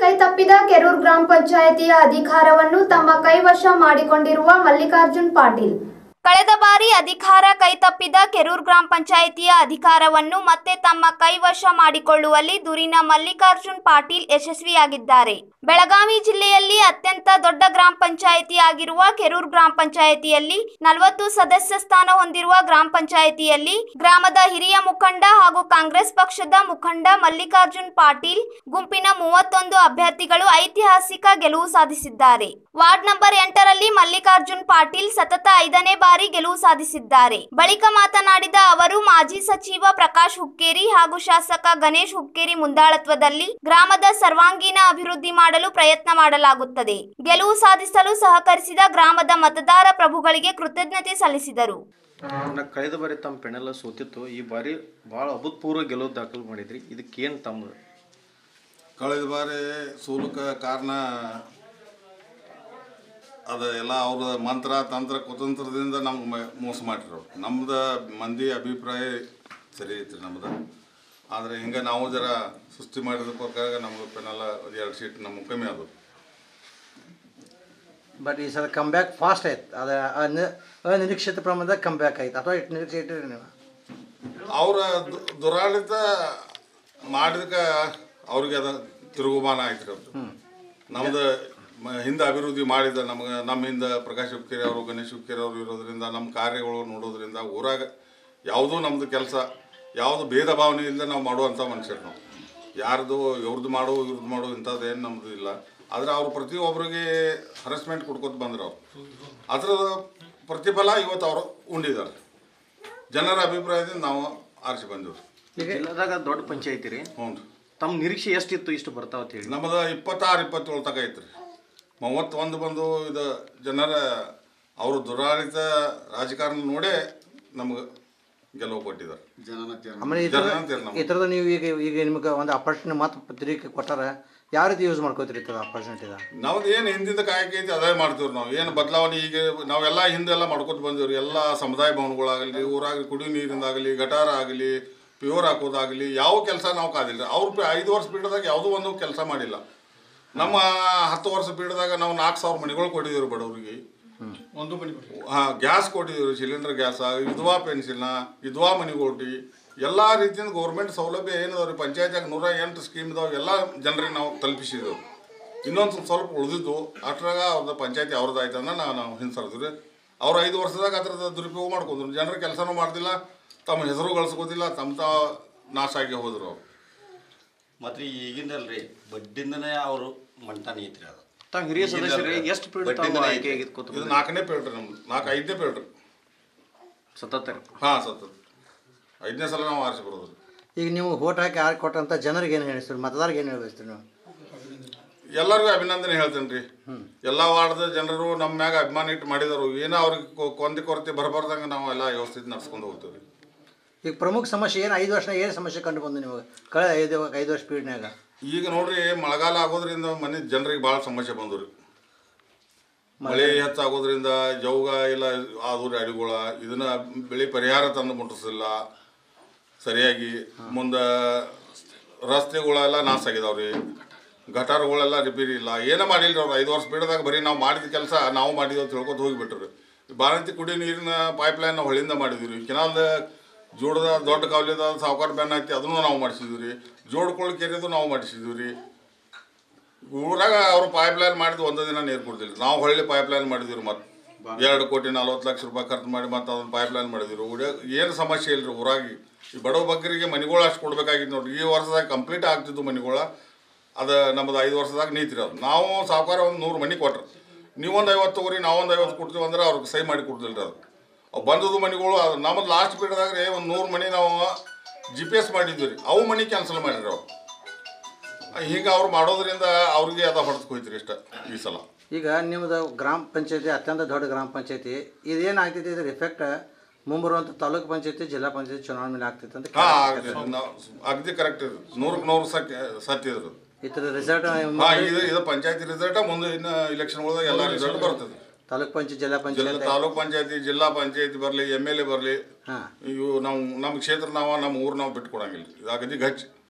ಕೈತಪ್ಪಿದ ಕೆರೂರು ಗ್ರಾಮ ಪಂಚಾಯಿತಿಯ ಅಧಿಕಾರವನ್ನು ತಮ್ಮ ಕೈವಶ ಮಾಡಿಕೊಂಡಿರುವ ಮಲ್ಲಿಕಾರ್ಜುನ್ ಪಾಟೀಲ್ ಕಳೆದ ಬಾರಿ ಅಧಿಕಾರ ಕೈತಪ್ಪಿದ ಕೆರೂರು ಗ್ರಾಮ ಪಂಚಾಯಿತಿಯ ಅಧಿಕಾರವನ್ನು ಮತ್ತೆ ತಮ್ಮ ಕೈವಶ ಮಾಡಿಕೊಳ್ಳುವಲ್ಲಿ ದೂರಿನ ಮಲ್ಲಿಕಾರ್ಜುನ್ ಪಾಟೀಲ್ ಯಶಸ್ವಿಯಾಗಿದ್ದಾರೆ. ಬೆಳಗಾವಿ ಜಿಲ್ಲೆಯಲ್ಲಿ ಅತ್ಯಂತ ದೊಡ್ಡ ಗ್ರಾಮ ಪಂಚಾಯಿತಿ ಆಗಿರುವ ಕೆರೂರು ಗ್ರಾಮ ಪಂಚಾಯಿತಿಯಲ್ಲಿ 40 ಸದಸ್ಯ ಸ್ಥಾನ ಹೊಂದಿರುವ ಗ್ರಾಮ ಪಂಚಾಯಿತಿಯಲ್ಲಿ ಗ್ರಾಮದ ಹಿರಿಯ ಮುಖಂಡ ಹಾಗೂ ಕಾಂಗ್ರೆಸ್ ಪಕ್ಷದ ಮುಖಂಡ ಮಲ್ಲಿಕಾರ್ಜುನ್ ಪಾಟೀಲ್ ಗುಂಪಿನ 31 ಅಭ್ಯರ್ಥಿಗಳು ಐತಿಹಾಸಿಕ ಗೆಲುವು ಸಾಧಿಸಿದ್ದಾರೆ. ವಾರ್ಡ್ ನಂಬರ್ 8 ರಲ್ಲಿ ಮಲ್ಲಿಕಾರ್ಜುನ್ ಪಾಟೀಲ್ ಸತತ 5ನೇ ಬಾರಿ ಗೆಲುವು ಸಾಧಿಸಿದ್ದಾರೆ. ಬಳಿಕ ಮಾತನಾಡಿದ ಅವರು ಮಾಜಿ ಸಚಿವ ಪ್ರಕಾಶ್ ಹುಕ್ಕೇರಿ ಹಾಗೂ ಶಾಸಕ ಗಣೇಶ್ ಹುಕ್ಕೇರಿ ಮುಂದಾಳತ್ವದಲ್ಲಿ ಗ್ರಾಮದ ಸರ್ವಾಂಗೀಣ ಅಭಿವೃದ್ಧಿ ಮಾಡಲು ಪ್ರಯತ್ನ ಮಾಡಲಾಗುತ್ತದೆ. ಗೆಲುವು ಸಾಧಿಸಲು ಸಹಕರಿಸಿದ ಗ್ರಾಮದ ಮತದಾರ ಪ್ರಭುಗಳಿಗೆ ಕೃತಜ್ಞತೆ ಸಲ್ಲಿಸಿದರು. ಕಳೆದ ಬಾರಿ ತಮ್ಮ ಪೆಣೆಲ್ಲ ಸೋತಿತ್ತು, ಈ ಬಾರಿ ಬಹಳ ಅಭೂತಪೂರ್ವ ಗೆಲುವು ದಾಖಲು ಮಾಡಿದ್ರಿ. ಇದಕ್ಕೇನು ತಮ್ಮ ಕಳೆದ ಬಾರಿ ಸೋಲಕ್ಕೆ ಕಾರಣ ಅದು ಎಲ್ಲ ಅವ್ರ ಮಂತ್ರ ತಂತ್ರ ಕುತಂತ್ರದಿಂದ ನಮ್ಗೆ ಮೋಸ ಮಾಡಿರೋ. ನಮ್ದು ಮಂದಿ ಅಭಿಪ್ರಾಯ ಸರಿ ಐತ್ರಿ ನಮ್ದು. ಆದರೆ ಹಿಂಗೆ ನಾವು ಜರ ಸೃಷ್ಟಿ ಮಾಡಿದಕ್ಕೋಸ್ಕರ ನಮ್ಗೆ ಪೆನಲ್ಲ 2 ಸೀಟ್ ನಮ್ಗೆ ಕಮ್ಮಿ ಆದವು. ಬಟ್ ಈ ಸಲ ಕಮ್ ಬ್ಯಾಕ್ ಫಾಸ್ಟ್ ಆಯ್ತು. ಅದು ಅನಿರೀಕ್ಷಿತ ಪ್ರಮಾಣದಾಗ ಕಮ್ ಬ್ಯಾಕ್ ಆಯ್ತು ಅಥವಾ ಎಷ್ಟು ನಿರೀಕ್ಷೆ ಇಟ್ಟಿರಿ ನೀವು? ಅವರ ದುರಾಡಳಿತ ಮಾಡಿದಕ್ಕೆ ಅವ್ರಿಗೆ ಅದು ತಿರುಗುಮಾನ ಆಯ್ತು ರೀ. ಅವ್ರು ನಮ್ದು ಹಿಂದೆ ಅಭಿವೃದ್ಧಿ ಮಾಡಿದ ನಮ್ಗೆ ನಮ್ಮ ಹಿಂದೆ ಪ್ರಕಾಶ್ ಹುಕ್ಕೇರಿ ಅವರು ಗಣೇಶ್ ಹುಕ್ಕೇರಿ ಅವರು ಇರೋದ್ರಿಂದ ನಮ್ಮ ಕಾರ್ಯಗಳು ನೋಡೋದ್ರಿಂದ ಊರಾಗ ಯಾವುದೂ ನಮ್ಮದು ಕೆಲಸ ಯಾವುದು ಭೇದ ಭಾವನೆ ಇಲ್ಲದೆ ನಾವು ಮಾಡುವಂಥ ಮನುಷ್ಯರು. ನಾವು ಯಾರ್ದು ಇವ್ರದ್ದು ಮಾಡು ಇಂಥದ್ದೇನು ನಮ್ಮದು ಇಲ್ಲ. ಆದರೆ ಅವರು ಪ್ರತಿಯೊಬ್ಬರಿಗೆ ಹರಸ್ಮೆಂಟ್ ಕೊಡ್ಕೊತ ಬಂದ್ರು. ಅವರು ಅದರ ಪ್ರತಿಫಲ ಇವತ್ತು ಅವರು ಉಂಡಿದ್ದಾರೆ. ಜನರ ಅಭಿಪ್ರಾಯದಿಂದ ನಾವು ಆರಿಸಿ ಬಂದೆವು. ಜಿಲ್ಲಾದಾಗ ದೊಡ್ಡ ಪಂಚಾಯತಿ ರೀ. ಹ್ಞೂ ರೀ. ತಮ್ಮ ನಿರೀಕ್ಷೆ ಎಷ್ಟಿತ್ತು ಇಷ್ಟು ಬರ್ತಾವತ್ತು ಹೇಳಿ? ನಮ್ಮದು 26-27 ತನಕ ಐತ್ರಿ. 31 ಬಂದು ಇದು ಜನರ ಅವರು ದುರಾಡಳಿತ ರಾಜಕಾರಣ ನೋಡೇ ನಮ್ಗೆ ಗೆಲುವು ಕೊಟ್ಟಿದ್ದಾರೆ. ಆಮೇಲೆ ಈ ಥರದ ನೀವು ಈಗ ನಿಮ್ಗೆ ಒಂದು ಅಪರ್ಚುನಿಟಿ ಮತ್ತು ಪತ್ರಿಕೆ ಕೊಟ್ಟಾರ, ಯಾವ ರೀತಿ ಯೂಸ್ ಮಾಡ್ಕೋತೀರಿ ಈ ಥರ ಅಪರ್ಚುನಿಟಿದ? ನಮ್ದು ಏನು ಹಿಂದಿಂದ ಕಾಯಕ ಐತಿ ಅದೇ ಮಾಡ್ತೀವಿ ನಾವು. ಏನು ಬದಲಾವಣೆ ಈಗ ನಾವೆಲ್ಲ ಹಿಂದೆಲ್ಲ ಮಾಡ್ಕೊತ ಬಂದೀವಿ. ಎಲ್ಲ ಸಮುದಾಯ ಭವನಗಳಾಗಲಿ, ಊರಾಗಲಿ ಕುಡಿಯೋ ನೀರಿಂದಾಗಲಿ, ಗಟಾರ ಆಗಲಿ, ಪ್ಯೂರ್ ಹಾಕೋದಾಗಲಿ ಯಾವ ಕೆಲಸ ನಾವು ಕಾದಿಲ್ಲ. ಅವ್ರು 5 ವರ್ಷ ಪೀಠದಾಗ ಯಾವುದೂ ಒಂದು ಕೆಲಸ ಮಾಡಿಲ್ಲ. ನಮ್ಮ 10 ವರ್ಷ ಪೀಠದಾಗ ನಾವು 4,000 ಮನೆಗಳು ಕೊಟ್ಟಿದ್ದೀವಿ ಬಡವರಿಗೆ. ಗ್ಯಾಸ್ ಕೊಟ್ಟಿದ್ದೀವಿ, ಸಿಲಿಂಡರ್ ಗ್ಯಾಸ, ವಿಧವಾ ಪೆನ್ಷನ್ನ, ವಿಧವಾ ಮನೆಗೊಟ್ಟಿ ಎಲ್ಲ ರೀತಿಯಿಂದ ಗೌರ್ಮೆಂಟ್ ಸೌಲಭ್ಯ ಏನಿದಾವೆ ರೀ. ಪಂಚಾಯತ್ಯಾಗ 108 ಸ್ಕೀಮ್ ಇದಾವೆ. ಎಲ್ಲ ಜನರಿಗೆ ನಾವು ತಲುಪಿಸಿದೆವು. ಇನ್ನೊಂದು ಸ್ವಲ್ಪ ಉಳಿದಿದ್ದು ಅಷ್ಟ್ರಾಗ ಅವ್ರದ್ದು ಪಂಚಾಯತಿ ಅವ್ರದ್ದು ಆಯ್ತಂದ್ರೆ ನಾವು ಹಿಂಸರಿದ್ವಿ ರೀ. ಅವ್ರು 5 ವರ್ಷದಾಗ ಅದ್ರದ್ದು ದುರುಪಯೋಗ ಮಾಡ್ಕೊಂಡ್ರು. ಜನರ ಕೆಲಸನೂ ಮಾಡ್ತಿಲ್ಲ, ತಮ್ಮ ಹೆಸರು ಗಳಿಸ್ಕೋತಿಲ್ಲ, ತಮ್ಮ ನಾಶ ಆಗಿ ಹೋದ್ರು ಅವ್ರು. ಮತ್ತು ಈಗಿಂದಲ್ರಿ ಬಡ್ಡಿಂದನೇ ಅವರು ಮಂಟಾನೆ ಐತ್ರಿ. ಅದು ತಾವು ಹಿರಿಯ ಸದಸ್ಯರು ಎಷ್ಟು ಪೀಳಿಗೆ ಆಯ್ಕೆ ಆಗಿತ್ತು? ಇದು 4ನೇ ಪೀಳ್ರಿ ನಮ್ದು. 5ನೇ ಪೀಳ್ರಿ ಸತತ. ಹಾಂ ಸತತ 5ನೇ ಸಲ ನಾವು ಆರಿಸಿ ಬರೋದು. ಈಗ ನೀವು ವೋಟ್ ಹಾಕಿ ಆರಿ ಕೊಟ್ಟಂಥ ಜನರಿಗೆ ಏನು ಹೇಳಿಸ್ತೀರಿ, ಮತದಾರಿಗೆ ಏನು ಹೇಳ್ತೀರಿ ನೀವು? ಎಲ್ಲರಿಗೂ ಅಭಿನಂದನೆ ಹೇಳ್ತೇನೆ ರೀ. ಎಲ್ಲ ವಾರ್ಡ್ದ ಜನರು ನಮ್ಮ ಮ್ಯಾಗ ಅಭಿಮಾನ ಇಟ್ಟು ಮಾಡಿದರು. ಏನೋ ಅವ್ರಿಗೆ ಕೊರತೆ ಬರಬಾರ್ದಂಗೆ ನಾವು ಎಲ್ಲ ವ್ಯವಸ್ಥಿತ ನಡ್ಸ್ಕೊಂಡು ಹೋಗ್ತೀವಿ ರೀ. ಈಗ ಪ್ರಮುಖ ಸಮಸ್ಯೆ ಏನು 5 ವರ್ಷ ಏನು ಸಮಸ್ಯೆ ಕಂಡು ಬಂದು ನಿಮಗೆ ಕಳೆದ 5 ವರ್ಷ ಪೀರಿಯಡ್ನಾಗ? ಈಗ ನೋಡ್ರಿ, ಮಳೆಗಾಲ ಆಗೋದ್ರಿಂದ ಮನೆ ಜನರಿಗೆ ಭಾಳ ಸಮಸ್ಯೆ ಬಂದವು ರೀ. ಮಳೆ ಹೆಚ್ಚಾಗೋದ್ರಿಂದ ಜೌಗ ಇಲ್ಲ ಆದವು ರೀ ಅಡಿಗಳ. ಇದನ್ನ ಬೆಳೆ ಪರಿಹಾರ ತಂದು ಮುಟ್ಟಿಸಿಲ್ಲ ಸರಿಯಾಗಿ. ಮುಂದೆ ರಸ್ತೆಗಳೆಲ್ಲ ನಾಶ ಆಗಿದಾವ್ರಿ. ಗಟಾರಗಳೆಲ್ಲ ರಿಪೇರಿ ಇಲ್ಲ, ಏನೂ ಮಾಡಿಲ್ಲ ಅವ್ರು. 5 ವರ್ಷ ಪೀಠದಾಗ ಬರೀ ನಾವು ಮಾಡಿದ ಕೆಲಸ ನಾವು ಮಾಡಿದ್ವಿ ಅಂತ ಹೇಳ್ಕೊತ ಹೋಗಿಬಿಟ್ರಿ. ಬಾಣಂತಿ ಕುಡಿಯೋ ನೀರಿನ ಪೈಪ್ಲೈನ್ ನಾವು ಹೊಳಿಂದ ಮಾಡಿದ್ವಿ ರೀ. ಕೆನಾಲ್ದ ಜೋಡದ ದೊಡ್ಡ ಕಾವಲಿದ ಸಾವುಕಾರ ಬ್ಯಾನ್ ಐತಿ, ಅದನ್ನು ನಾವು ಮಾಡಿಸಿದ್ವಿ ರೀ. ಜೋಡ್ಕೊಳ್ಳಿ ಕೆರೆದು ನಾವು ಮಾಡಿಸಿದ್ವಿ ರೀ. ಊರಾಗ ಅವರು ಪೈಪ್ಲೈನ್ ಮಾಡಿದ್ದು ಒಂದು ದಿನ ನೀರು ಕೊಡ್ತಿಲ್ಲ. ನಾವು ಹೊಳ್ಳಿ ಪೈಪ್ಲೈನ್ ಮಾಡಿದ್ವಿ ರೀ. ಮತ್ತು 2,40,00,000 ರೂಪಾಯಿ ಖರ್ಚು ಮಾಡಿ ಮತ್ತು ಅದನ್ನು ಪೈಪ್ಲೈನ್ ಮಾಡಿದ್ವಿ. ಏನು ಸಮಸ್ಯೆ ಇಲ್ಲ ರೀ ಊರಾಗಿ. ಈ ಬಡವ ಬಗ್ಗರಿಗೆ ಮನೆಗಳು ಅಷ್ಟು ಕೊಡ್ಬೇಕಾಗಿತ್ತು ನೋಡ್ರಿ. ಈ ವರ್ಷದಾಗ ಕಂಪ್ಲೀಟ್ ಆಗ್ತಿದ್ದು ಮನೆಗಳು. ಅದು ನಮ್ಮದು 5 ವರ್ಷದಾಗ ನೀತಿರಿ. ಅದು ನಾವು ಸಾವುಕಾರ ಒಂದು 100 ಮನೆ ಕೊಟ್ರಿ. ನೀವೊಂದು 50 ತೊಗೊರಿ, ನಾವೊಂದು 50 ಕೊಡ್ತೀವಿ ಅಂದ್ರೆ ಅವ್ರಿಗೆ ಸಹಿ ಮಾಡಿ ಕೊಡ್ತಿಲ್ಲ ರೀ. ಅದು ಅವು ಬಂದದ್ದು ಮನೆಗಳು. ಅದು ನಮ್ಮದು ಲಾಸ್ಟ್ ಪೀರಿಯಡ್ದಾಗ ರೀ ಒಂದು 100 ಮನೆ ನಾವು GPS ಮಾಡಿದ್ವಿ ರೀ. ಅವು ಮನೆ ಕ್ಯಾನ್ಸಲ್ ಮಾಡಿರಿ ಅವ್ರು. ಹೀಗೆ ಅವ್ರು ಮಾಡೋದ್ರಿಂದ ಅವ್ರಿಗೆ ಅದು ಹೊಡೆದು ಹೋಯ್ತು ರೀ ಇಷ್ಟ ಈ ಸಲ. ಈಗ ನಿಮ್ಮದು ಗ್ರಾಮ ಪಂಚಾಯತಿ ಅತ್ಯಂತ ದೊಡ್ಡ ಗ್ರಾಮ ಪಂಚಾಯತಿ, ಇದೇನು ಆಗ್ತೈತಿ ಇದ್ರ ಎಫೆಕ್ಟ್ ಮುಂಬರುವಂಥ ತಾಲೂಕು ಪಂಚಾಯತಿ ಜಿಲ್ಲಾ ಪಂಚಾಯತಿ ಚುನಾವಣೆ ಮೇಲೆ ಆಗ್ತೈತೆ ಅಂತ? ಅಗದಿ ಕರೆಕ್ಟ್ ಇದೆ, 100% ಸತ್ಯ ಇದ್ರು. ಈ ಥರ ರಿಸಲ್ಟ್ ಇದು ಪಂಚಾಯತಿ ರಿಸಲ್ಟ್ ಮುಂದೆ ಇನ್ನು ಇಲೆಕ್ಷನ್ಗಳದಾಗ ಎಲ್ಲ ರಿಸಲ್ಟ್ ಬರ್ತದೆ. ತಾಲೂಕ್ ಪಂಚಾಯತ್ ಜಿಲ್ಲಾ ಪಂಚಾಯತ್ ತಾಲೂಕ್ ಪಂಚಾಯತಿ ಜಿಲ್ಲಾ ಪಂಚಾಯತಿ ಬರಲಿ MLA ಬರಲಿ, ಇವು ನಾವು ನಮ್ಮ ಕ್ಷೇತ್ರ ನಮ್ಮ ಊರು ನಾವು ಬಿಟ್ಟು ಕೊಡಂಗಿಲ್ಲ. ಇದು ಅಗದಿ ಗಚ್ಚ